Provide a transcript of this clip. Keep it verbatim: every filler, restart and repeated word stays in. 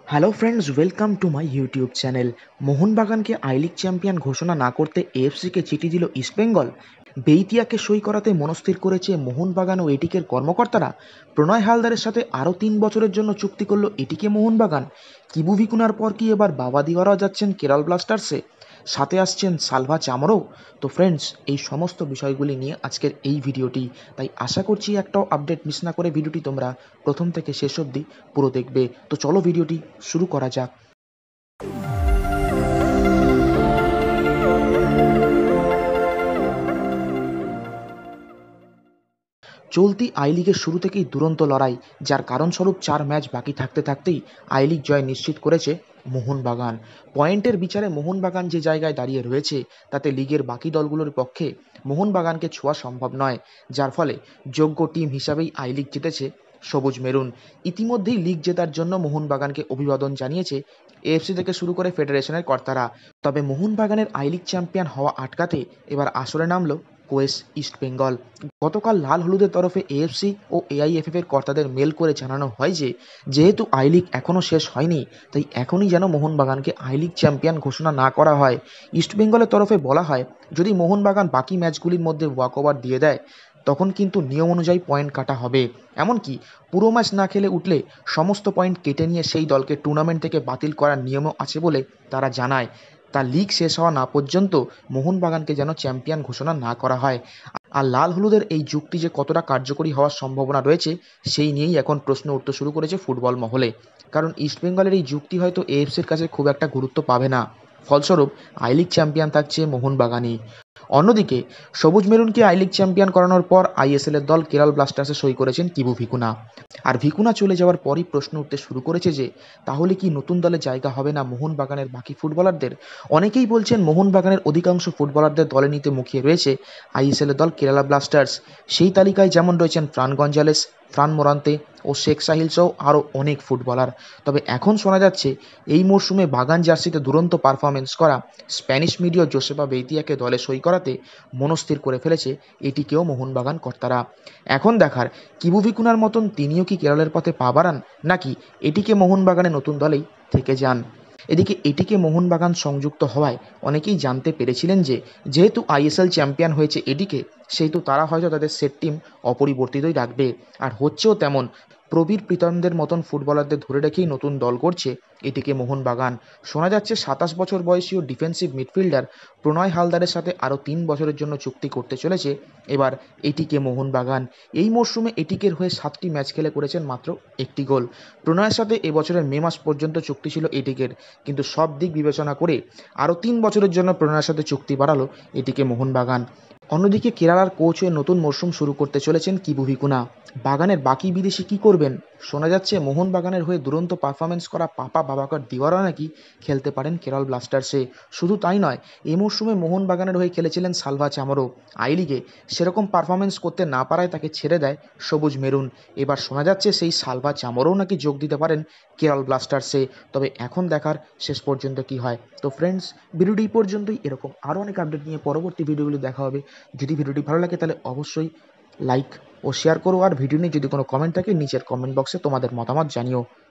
Hello friends, welcome to my YouTube channel. মোহনবাগানকে I League champion ঘোষণা না করতে এএফসিকে চিঠি দিল ইস্টবেঙ্গল। বেইতিয়াকে সই করাতে মনস্থির করেছে মোহনবাগান ও এটিকের কর্মকর্তারা। প্রণয় হালদারের সাথে আরও তিন বছরের জন্য চুক্তি করল এটিকে মোহনবাগান। কিবু ভিকুনার পর কি এবার বাবা দিওয়ারাও যাচ্ছেন কেরল ব্লাস্টার্সে? সাথে আসছেন সালভা চামরও। তো ফ্রেন্ডস, এই সমস্ত বিষয়গুলি নিয়ে আজকের এই ভিডিওটি, তাই আশা করছি একটাও আপডেট মিস না করে ভিডিওটি তোমরা প্রথম থেকে শেষ অবধি পুরো দেখবে। তো চলো ভিডিওটি শুরু করা যাক। চলতি আই লিগের শুরু থেকেই দুরন্ত লড়াই, যার কারণস্বরূপ চার ম্যাচ বাকি থাকতে থাকতেই আই লিগ জয় নিশ্চিত করেছে মোহনবাগান। পয়েন্টের বিচারে মোহনবাগান যে জায়গায় দাঁড়িয়ে রয়েছে, তাতে লিগের বাকি দলগুলোর পক্ষে মোহনবাগানকে ছোঁয়া সম্ভব নয়, যার ফলে যোগ্য টিম হিসাবেই আই লিগ জিতেছে সবুজ মেরুন। ইতিমধ্যেই লিগ জেতার জন্য মোহনবাগানকে অভিবাদন জানিয়েছে এএফসি থেকে শুরু করে ফেডারেশনের কর্তারা। তবে মোহনবাগানের আই লিগ চ্যাম্পিয়ন হওয়া আটকাতে এবার আসরে নামল কোয়েস ইস্টবেঙ্গল। গতকাল লাল হলুদের তরফে এএফসি ও এআইএফএফ এর কর্তাদের মেল করে জানানো হয় যে, যেহেতু আই লিগ এখনও শেষ হয়নি, তাই এখনই যেন মোহনবাগানকে আই লিগ চ্যাম্পিয়ন ঘোষণা না করা হয়। ইস্টবেঙ্গলের তরফে বলা হয়, যদি মোহনবাগান বাকি ম্যাচগুলির মধ্যে ওয়াকওভার দিয়ে দেয়, তখন কিন্তু নিয়ম অনুযায়ী পয়েন্ট কাটা হবে। এমনকি পুরো ম্যাচ না খেলে উঠলে সমস্ত পয়েন্ট কেটে নিয়ে সেই দলকে টুর্নামেন্ট থেকে বাতিল করার নিয়মও আছে বলে তারা জানায়। তা লিগ শেষ হওয়া না পর্যন্ত মোহনবাগানকে যেন চ্যাম্পিয়ন ঘোষণা না করা হয়। আর লাল হলুদের এই যুক্তি যে কতটা কার্যকরী হওয়ার সম্ভাবনা রয়েছে, সেই নিয়েই এখন প্রশ্ন উঠতে শুরু করেছে ফুটবল মহলে। কারণ ইস্টবেঙ্গলের এই যুক্তি হয়তো এএফসির কাছে খুব একটা গুরুত্ব পাবে না। ফলস্বরূপ আই লিগ চ্যাম্পিয়ন থাকছে মোহনবাগানই। অন্যদিকে সবুজ মেরুনকে আই লিগ চ্যাম্পিয়ন করানোর পর আইএসএল এর দল কেরল ব্লাস্টার্সে সই করেছেন কিবু ভিকুনা। আর ভিকুনা চলে যাওয়ার পরই প্রশ্ন উঠতে শুরু করেছে যে, তাহলে কি নতুন দলে জায়গা হবে না মোহনবাগানের বাকি ফুটবলারদের? অনেকেই বলছেন মোহনবাগানের অধিকাংশ ফুটবলারদের দলে নিতে মুখিয়ে রয়েছে আইএসএল এর দল কেরালা ব্লাস্টার্স। সেই তালিকায় যেমন রয়েছেন ফ্রান গঞ্জালেস, ফ্রান মোরান্তে ও শেখ সাহিল সহ আরও অনেক ফুটবলার। তবে এখন শোনা যাচ্ছে, এই মরশুমে বাগান জার্সিতে দুরন্ত পারফরমেন্স করা স্প্যানিশ মিডিয়া জোসেবা বেইতিয়াকে দলে সই করাতে মনস্থির করে ফেলেছে এটিকেও মোহনবাগান কর্তারা। এখন দেখার, কিবু ভিকুনার মতন তিনিও কি কেরলের পথে পা বাড়ান, নাকি এটিকে মোহনবাগানে নতুন দলেই থেকে যান। এদিকে এটিকে মোহনবাগান সংযুক্ত হওয়ায় অনেকেই জানতে পেরেছিলেন যে, যেহেতু আইএসএল চ্যাম্পিয়ন হয়েছে এটিকে, সেহেতু তারা হয়তো তাদের সেট টিম অপরিবর্তিতই রাখবে। আর হচ্ছেও তেমন। প্রবীর প্রীতমদের মতন ফুটবলারদের ধরে রেখেই নতুন দল করছে এটিকে মোহনবাগান। শোনা যাচ্ছে সাতাশ বছর বয়সী ও ডিফেন্সিভ মিডফিল্ডার প্রণয় হালদারের সাথে আরও তিন বছরের জন্য চুক্তি করতে চলেছে এবার এটিকে মোহনবাগান। এই মরশুমে এটিকের হয়ে সাতটি ম্যাচ খেলে করেছেন মাত্র একটি গোল। প্রণয়ের সাথে এবছরের মে মাস পর্যন্ত চুক্তি ছিল এটিকের, কিন্তু সব দিক বিবেচনা করে আরও তিন বছরের জন্য প্রণয়ের সাথে চুক্তি বাড়ালো এটিকে মোহনবাগান। অন্যদিকে কেরালার কোচ হয়ে নতুন মরশুম শুরু করতে চলেছেন কিবু ভিকুনা। বাগানের বাকি বিদেশি কি করবেন? শোনা যাচ্ছে মোহনবাগানের হয়ে দুরন্ত পারফরমেন্স করা পাপা বাবাকর দিওয়ারা নাকি খেলতে পারেন কেরল ব্লাস্টার্সে। শুধু তাই নয়, এই মরশুমে মোহনবাগানের হয়ে খেলেছিলেন সালভা চামরও। আই লিগে সেরকম পারফরমেন্স করতে না পারায় তাকে ছেড়ে দেয় সবুজ মেরুন। এবার শোনা যাচ্ছে সেই সালভা চামরও নাকি যোগ দিতে পারেন কেরল ব্লাস্টার্সে। তবে এখন দেখার শেষ পর্যন্ত কি হয়। তো ফ্রেন্ডস, ভিডিওটি এই পর্যন্তই। এরকম আরও অনেক আপডেট নিয়ে পরবর্তী ভিডিওগুলি দেখা হবে। যদি ভিডিওটি ভালো লাগে তাহলে অবশ্যই লাইক ও শেয়ার করো। আর ভিডিও নিয়ে যদি কোনো কমেন্ট থাকে, নিচের কমেন্ট বক্সে তোমাদের মতামত জানিও।